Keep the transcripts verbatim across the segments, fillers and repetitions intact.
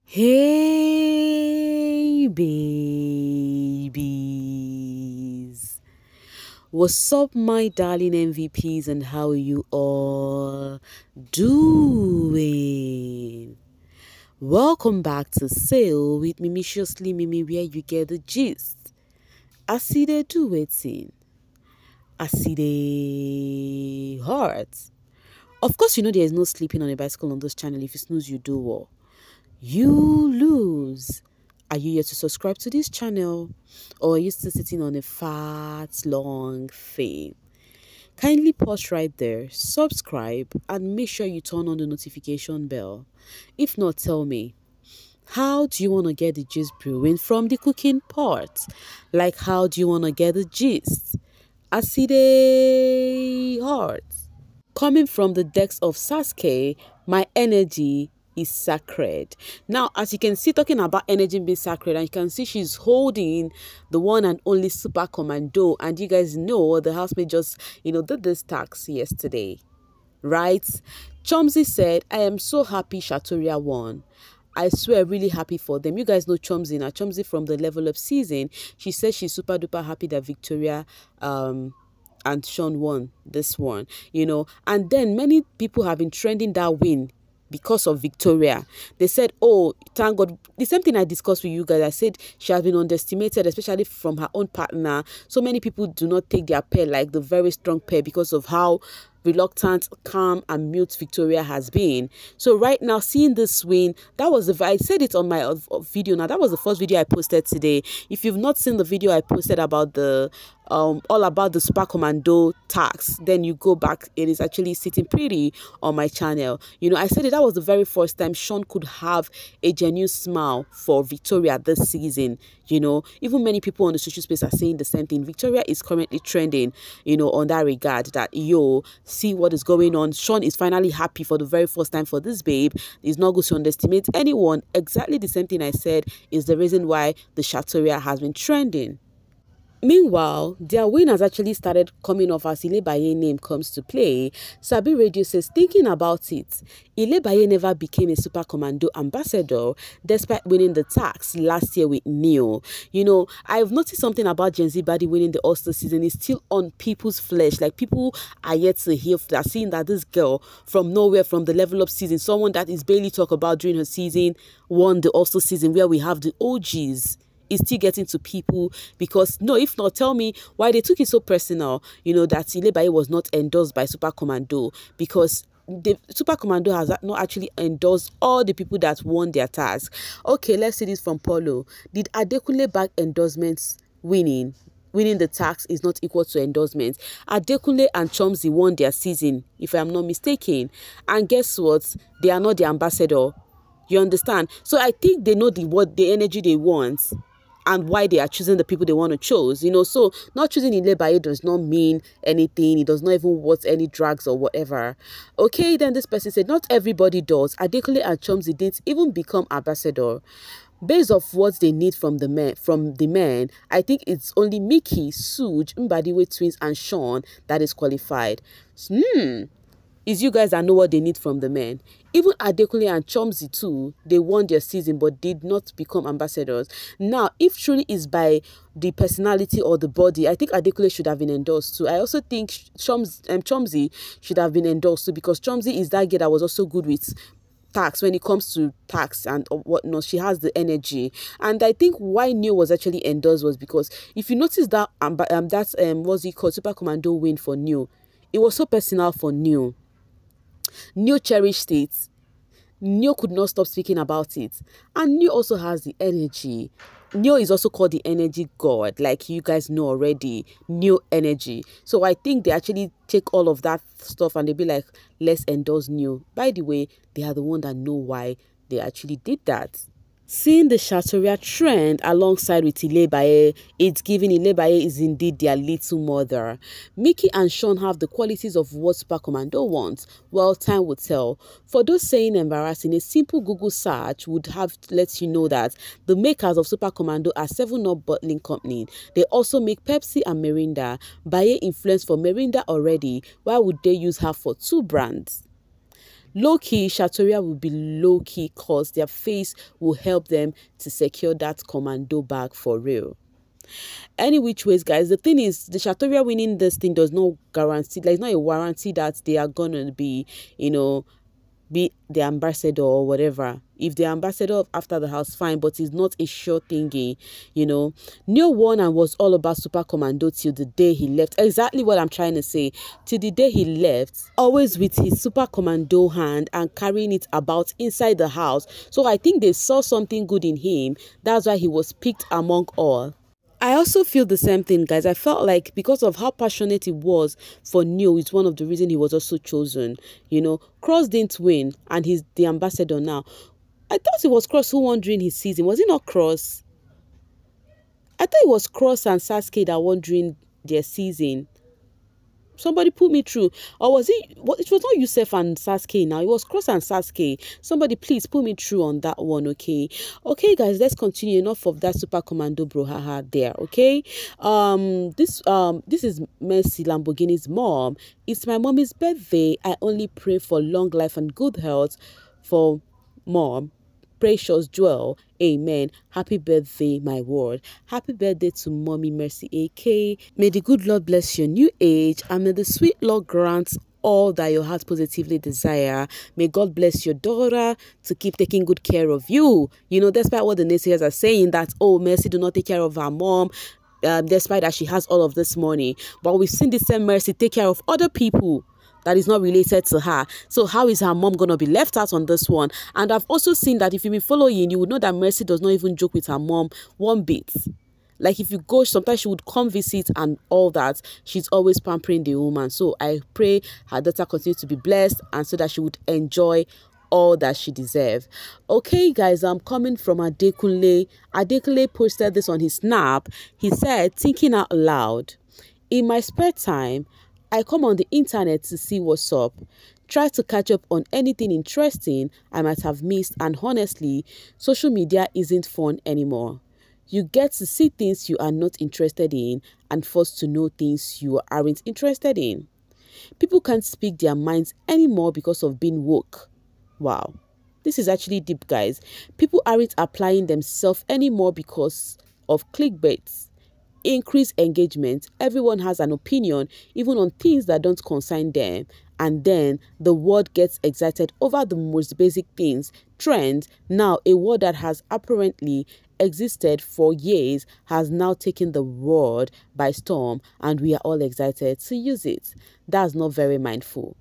Hey babies, what's up my darling M V Ps, and how are you all doing? Welcome back to Sail with Mimiciously Mimi, where you get the gist. I see they do waiting. I see they heart. Of course, you know there is no sleeping on a bicycle on this channel. If you snooze, you do what? You lose. Are you yet to subscribe to this channel, or are you still sitting on a fat long fame? Kindly pause right there, subscribe, and make sure you turn on the notification bell. If not, tell me, how do you want to get the gist brewing from the cooking pot? Like, how do you want to get the gist? I see the heart. Coming from the decks of Sasuke, my energy is sacred. Now, as you can see, talking about energy being sacred, and you can see she's holding the one and only Super Commando. And you guys know the housemate just, you know, did this tax yesterday, right? Chomzi said, I am so happy Shatoria won. I swear, really happy for them. You guys know Chomzi now. Chomzi from the Level Up season. She says she's super duper happy that Victoria um and Sean won this one, you know. And then many people have been trending that win because of Victoria. They said, oh, thank God. The same thing I discussed with you guys. I said she has been underestimated, especially from her own partner. So many people do not take their pair like the very strong pair because of how reluctant, calm, and mute Victoria has been. So right now, seeing this win, that was the I said it on my uh, video. Now that was the first video I posted today. If you've not seen the video I posted about the um all about the Super Commando tax, then you go back. It is actually sitting pretty on my channel. You know, I said it, that was the very first time Sean could have a genuine smile for Victoria this season. You know, even many people on the social space are saying the same thing. Victoria is currently trending, you know, on that regard, that yo, see what is going on. Sean is finally happy for the very first time for this babe. He's not going to underestimate anyone. Exactly the same thing I said is the reason why the Shatoria has been trending. Meanwhile, their win has actually started coming off as Ilebaye name comes to play. Sabi Radio says, thinking about it, Ilebaye never became a Super Commando ambassador despite winning the tax last year with Neo. You know, I've noticed something about Gen Z Body winning the All-Star season is still on people's flesh. Like, people are yet to hear, they're seeing that this girl from nowhere, from the Level Up season, someone that is barely talked about during her season, won the All-Star season where we have the O Gs. Is still getting to people, because no, if not, tell me why they took it so personal, you know, that Ilebaye was not endorsed by Super Commando, because the Super Commando has not actually endorsed all the people that won their task. Okay, let's see this from Paulo. Did Adekunle back endorsements winning? Winning the tax is not equal to endorsements. Adekunle and Chomzi won their season, if I'm not mistaken. And guess what? They are not the ambassador. You understand? So I think they know the what the energy they want, and why they are choosing the people they want to choose, you know. So not choosing Ilebaye does not mean anything. It does not even want any drugs or whatever. Okay, then this person said, not everybody does. Adekunle and Chomzi didn't even become ambassador. Based off what they need from the men, from the men, I think it's only Mickey, Suj, Mbadiwe twins, and Sean that is qualified. Hmm. Is you guys that know what they need from the men. Even Adekunle and Chomzi too, they won their season but did not become ambassadors. Now, if truly is by the personality or the body, I think Adekunle should have been endorsed too. I also think Chomzi, um, Chomzi should have been endorsed too, because Chomzi is that girl that was also good with tax when it comes to tax and whatnot. She has the energy. And I think why Neo was actually endorsed was because if you notice that um, um that's um what's it called, Super Commando win for Neo, it was so personal for Neo. Neo cherished it. Neo could not stop speaking about it. And Neo also has the energy. Neo is also called the energy god, like you guys know already. Neo energy. So I think they actually take all of that stuff and they be like, let's endorse Neo. By the way, they are the one that know why they actually did that. Seeing the Shatoria trend alongside with Ilebaye, it's giving Ilebaye is indeed their little mother. Mickey and Sean have the qualities of what Super Commando wants. Well, time will tell. For those saying embarrassing, a simple Google search would have let you know that the makers of Super Commando are seven up Bottling Company. They also make Pepsi and Mirinda. Baye influence for Mirinda already. Why would they use her for two brands? Low-key, Shatoria will be low-key cause their face will help them to secure that commando bag for real. Any which ways, guys, the thing is, the Shatoria winning this thing does not guarantee, like, it's not a warranty that they are gonna be, you know, be the ambassador or whatever. If the ambassador after the house, fine, but it's not a sure thingy, you know. Neo won and was all about Super Commando till the day he left. Exactly what I'm trying to say. Till the day he left, always with his Super Commando hand and carrying it about inside the house. So I think they saw something good in him. That's why he was picked among all. I also feel the same thing, guys. I felt like because of how passionate he was for Neo, it's one of the reasons he was also chosen. You know, Cross didn't win, and he's the ambassador now. I thought it was Cross who won during his season. Was it not Cross? I thought it was Cross and Sasuke that won during their season. Somebody put me through. Or was it? It was not Yusuf and Sasuke now. It was Cross and Sasuke. Somebody please put me through on that one, okay? Okay, guys, let's continue. Enough of that Super Commando brouhaha there, okay? Um, this um this is Mercy Lamborghini's mom. It's my mommy's birthday. I only pray for long life and good health for mom. Precious Joel, amen. Happy birthday, my word. Happy birthday to Mommy Mercy A K. May the good Lord bless your new age, and may the sweet Lord grant all that your heart positively desire. May God bless your daughter to keep taking good care of you. You know, despite what the naysayers are saying that, oh, Mercy do not take care of her mom, um, despite that she has all of this money. But we've seen this same Mercy take care of other people that is not related to her. So how is her mom gonna be left out on this one? And I've also seen that if you've been following, you would know that Mercy does not even joke with her mom one bit. Like if you go, sometimes she would come visit and all that. She's always pampering the woman. So I pray her daughter continues to be blessed and so that she would enjoy all that she deserves. Okay, guys, I'm coming from Adekunle. Adekunle posted this on his snap. He said, thinking out loud, in my spare time, I come on the internet to see what's up, try to catch up on anything interesting I might have missed, and honestly, social media isn't fun anymore. You get to see things you are not interested in and forced to know things you aren't interested in. People can't speak their minds anymore because of being woke. Wow, this is actually deep, guys. People aren't applying themselves anymore because of clickbait. Increase engagement. Everyone has an opinion, even on things that don't concern them. And then the world gets excited over the most basic things. Trends. Now, a word that has apparently existed for years has now taken the world by storm, and we are all excited to use it. That's not very mindful.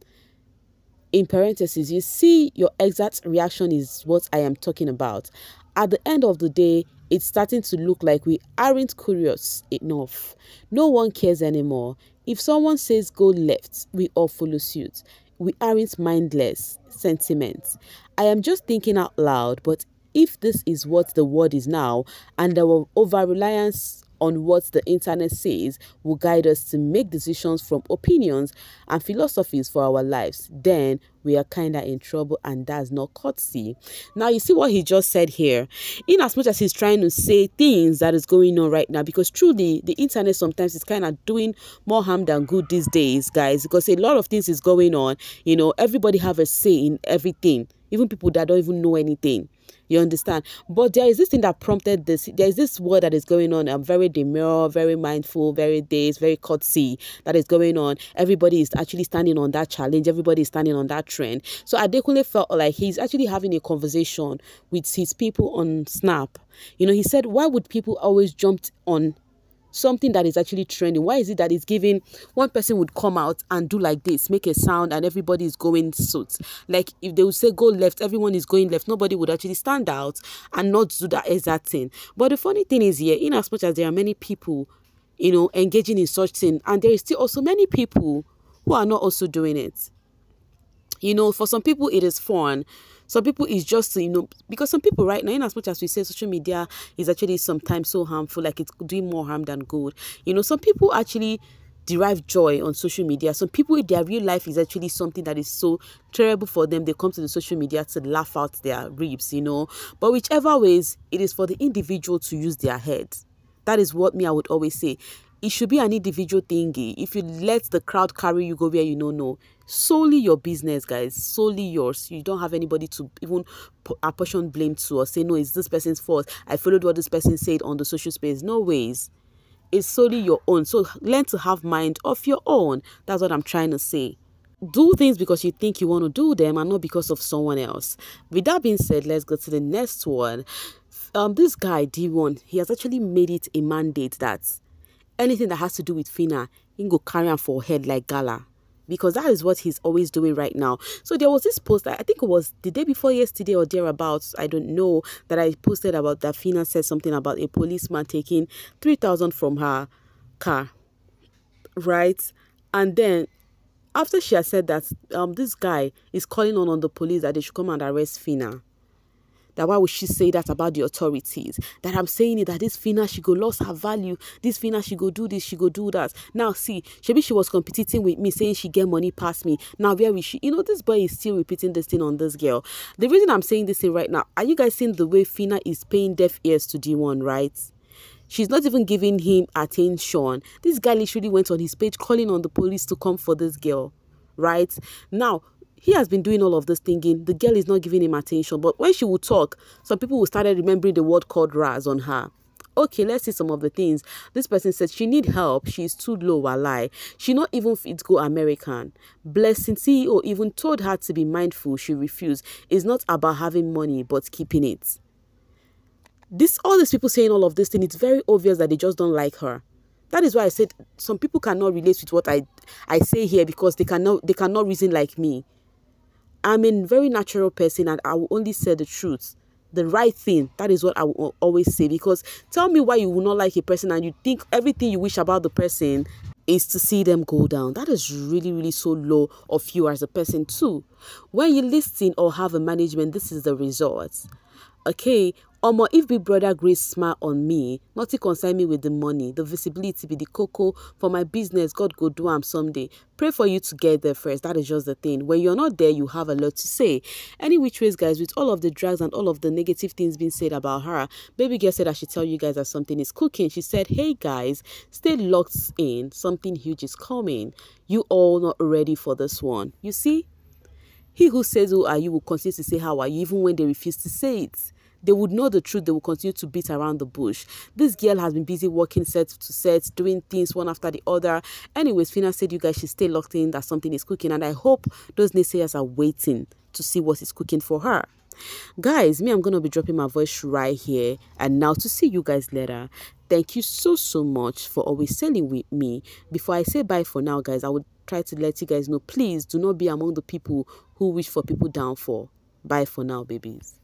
In parentheses, you see, your exact reaction is what I am talking about. At the end of the day, it's starting to look like we aren't curious enough. No one cares anymore. If someone says go left, we all follow suit. We aren't mindless sentiments. I am just thinking out loud, but if this is what the world is now, and our over-reliance on what the internet says will guide us to make decisions from opinions and philosophies for our lives, then we are kind of in trouble, and that's not courtesy. Now, you see what he just said here. In as much as he's trying to say things that is going on right now, because truly, the internet sometimes is kind of doing more harm than good these days, guys, because a lot of things is going on. You know, everybody have a say in everything, even people that don't even know anything. You understand? But there is this thing that prompted this. There is this word that is going on. I'm very demure, very mindful, very dazed, very courtesy that is going on. Everybody is actually standing on that challenge. Everybody is standing on that trend. So Adekunle felt like he's actually having a conversation with his people on Snap. You know, he said, why would people always jump on something that is actually trending? Why is it that it's giving one person would come out and do like this, make a sound, and everybody is going suits? Like if they would say go left, everyone is going left. Nobody would actually stand out and not do that exact thing. But the funny thing is here, in as much as there are many people, you know, engaging in such thing, and there is still also many people who are not also doing it. You know, for some people it is fun. Some people is just, you know, because some people right now, in as much as we say social media is actually sometimes so harmful, like it's doing more harm than good. You know, some people actually derive joy on social media. Some people, their real life is actually something that is so terrible for them. They come to the social media to laugh out their ribs, you know. But whichever ways, it is for the individual to use their head. That is what me, I would always say. it should be an individual thingy. If you let the crowd carry you go where you don't know, solely your business, guys, solely yours. You don't have anybody to even apportion blame to or say, no, it's this person's fault. I followed what this person said on the social space. No ways. It's solely your own. So learn to have mind of your own. That's what I'm trying to say. Do things because you think you want to do them and not because of someone else. With that being said, let's go to the next one. Um, this guy, D one, he has actually made it a mandate that anything that has to do with Phyna, he can go carry on for head like gala. Because that is what he's always doing right now. So there was this post, I think it was the day before yesterday or thereabouts, I don't know, that I posted about that Phyna said something about a policeman taking three thousand from her car. Right? And then after she had said that, um, this guy is calling on, on the police that they should come and arrest Phyna. That why would she say that about the authorities? That I'm saying it, that this Phyna, she go lost her value. This Phyna, she go do this, she go do that. Now, see, maybe she was competing with me, saying she get money past me. Now, where is she? You know, this boy is still repeating this thing on this girl. The reason I'm saying this thing right now, are you guys seeing the way Phyna is paying deaf ears to D one, right? She's not even giving him attention. This guy literally went on his page calling on the police to come for this girl, right? Now, he has been doing all of this thinking. The girl is not giving him attention. But when she will talk, some people will start remembering the word called Raz on her. Okay, let's see some of the things. This person said she need help. She's too low, walai. She not even fit go American. Blessing C E O even told her to be mindful. She refused. It's not about having money, but keeping it. This, all these people saying all of this thing, it's very obvious that they just don't like her. That is why I said some people cannot relate with what I, I say here because they cannot, they cannot reason like me. I'm a very natural person and I will only say the truth, the right thing. That is what I will always say. Because tell me why you will not like a person and you think everything you wish about the person is to see them go down. That is really, really so low of you as a person too. When you listen or have a management, this is the result. Okay, Omo, if Big Brother Grace smile on me, nothing concern me with the money, the visibility be the cocoa for my business. God go do am someday. Pray for you to get there first. That is just the thing. When you're not there, you have a lot to say. Any which ways, guys, with all of the drags and all of the negative things being said about her, baby girl said I should tell you guys that something is cooking. She said, hey guys, stay locked in. Something huge is coming. You all not ready for this one. You see? He who says who are you will continue to say how are you even when they refuse to say it. They would know the truth. They will continue to beat around the bush. This girl has been busy working set to set, doing things one after the other. Anyways, Phyna said you guys should stay locked in, that something is cooking. And I hope those naysayers are waiting to see what is cooking for her. Guys, me, I'm going to be dropping my voice right here. And now to see you guys later. Thank you so, so much for always sailing with me. Before I say bye for now, guys, I would try to let you guys know, please do not be among the people who wish for people downfall. Bye for now, babies.